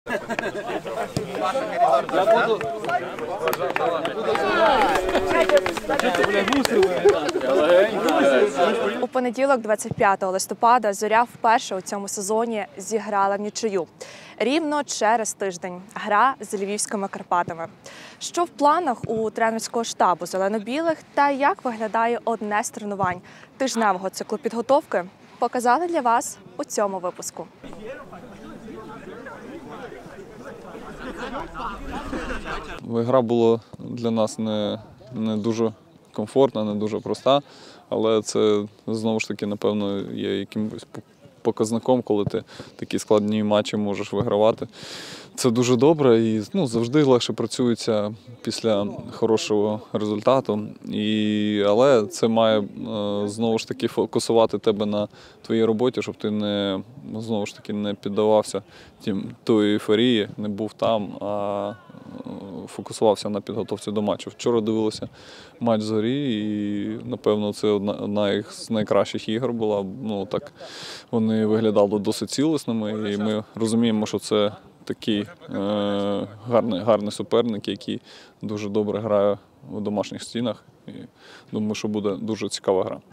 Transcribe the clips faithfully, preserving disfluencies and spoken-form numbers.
У понеділок, двадцять п'ятого листопада, «Зоря» вперше у цьому сезоні зіграла в нічию. Рівно через тиждень гра з львівськими Карпатами. Що в планах у тренерського штабу зелено-білих та як виглядає одне з тренувань тижневого циклу підготовки, показали для вас у цьому випуску. Гра була для нас не, не дуже комфортна, не дуже проста, але це, знову ж таки, напевно, є якимось показником, коли ти такі складні матчі можеш вигравати. Це дуже добре і ну, завжди легше працюється після хорошого результату. І, але це має знову ж таки фокусувати тебе на твоїй роботі, щоб ти не, знову ж таки, не піддавався тим, тої ейфорії, не був там, а фокусувався на підготовці до матчу. Вчора дивилися матч «Зорі» і, напевно, це одна, одна з найкращих ігор була. Ну, так, вони виглядали досить цілісними і ми розуміємо, що це такий е, гарний, гарний суперник, який дуже добре грає у домашніх стінах. І думаю, що буде дуже цікава гра.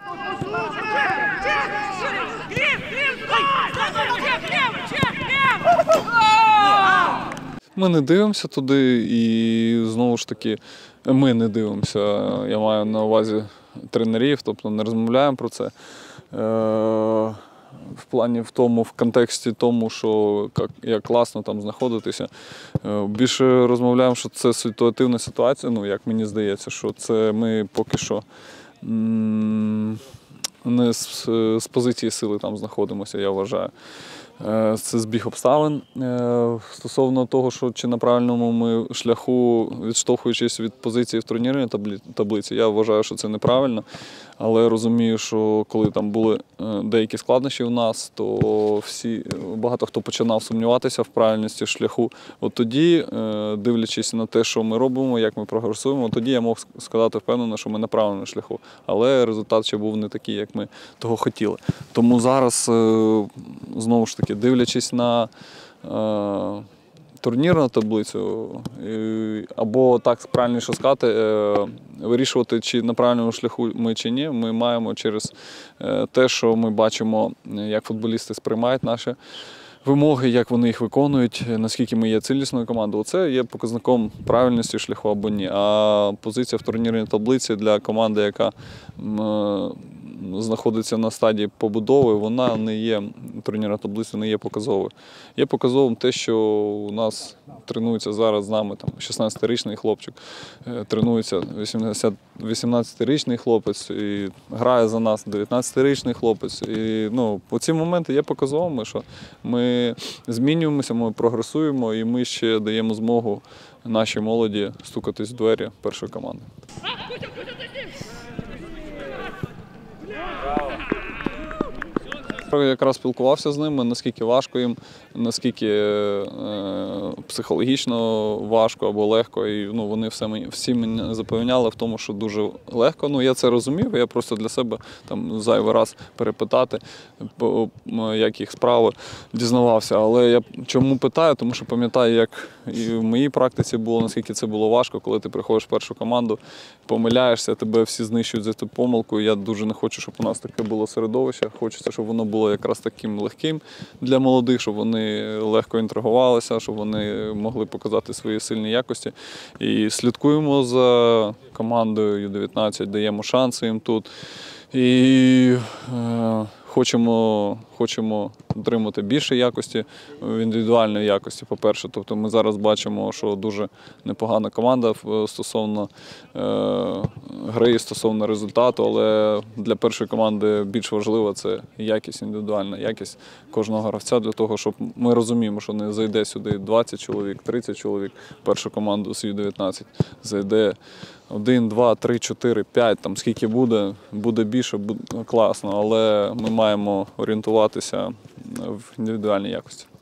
Ми не дивимося туди і, знову ж таки, ми не дивимося, я маю на увазі тренерів, тобто не розмовляємо про це. Е, в плані в тому, в контексті тому, що як, як класно там знаходитися. Е, більше розмовляємо, що це ситуативна ситуація, ну, як мені здається, що це ми поки що м не з, з позиції сили там знаходимося, я вважаю. Це збіг обставин. Стосовно того, що чи на правильному ми шляху, відштовхуючись від позиції в турнірній таблиці, я вважаю, що це неправильно. Але розумію, що коли там були деякі складнощі у нас, то всі, багато хто починав сумніватися в правильності шляху. От тоді, дивлячись на те, що ми робимо, як ми прогресуємо, тоді я мог сказати впевнено, що ми на правильному шляху. Але результат ще був не такий, як ми того хотіли. Тому зараз, знову ж таки, дивлячись на е, турнірну таблицю, е, або так правильніше сказати, е, вирішувати, чи на правильному шляху ми чи ні, ми маємо через е, те, що ми бачимо, як футболісти сприймають наші вимоги, як вони їх виконують, наскільки ми є цілісною командою. Це є показником правильності шляху або ні. А позиція в турнірній таблиці для команди, яка е, знаходиться на стадії побудови, вона не є, турнірна таблиця не є показовою. Є показовим те, що у нас тренується зараз з нами там шістнадцятирічний хлопчик, тренується вісімнадцятирічний хлопець і грає за нас дев'ятнадцятирічний хлопець. І ну, по ці моменти є показовими, що ми змінюємося, ми прогресуємо і ми ще даємо змогу нашій молоді стукатись в двері першої команди. Я якраз спілкувався з ними, наскільки важко їм, наскільки е, психологічно важко або легко. І ну, вони все мені, всі мене запевняли в тому, що дуже легко. Ну, я це розумів, я просто для себе там зайвий раз перепитати, як їх справи, дізнавався. Але я чому питаю? Тому що пам'ятаю, як і в моїй практиці було, наскільки це було важко, коли ти приходиш в першу команду, помиляєшся, тебе всі знищують за ту помилку. Я дуже не хочу, щоб у нас таке було середовище. Хочеться, щоб воно було було якраз таким легким для молодих, щоб вони легко інтригувалися, щоб вони могли показати свої сильні якості. І слідкуємо за командою ю дев'ятнадцять, даємо шанси їм тут. І е, хочемо, хочемо отримати більше якості, індивідуальної якості, по-перше. Тобто ми зараз бачимо, що дуже непогана команда стосовно е, гри, стосовно результату, але для першої команди більш важлива це якість, індивідуальна якість кожного гравця, для того, щоб ми розуміємо, що не зайде сюди двадцять чоловік, тридцять чоловік, першу команду з ю дев'ятнадцять, зайде один, два, три, чотири, п'ять, там скільки буде, буде більше, буде класно, але ми маємо орієнтуватися в індивідуальній якості.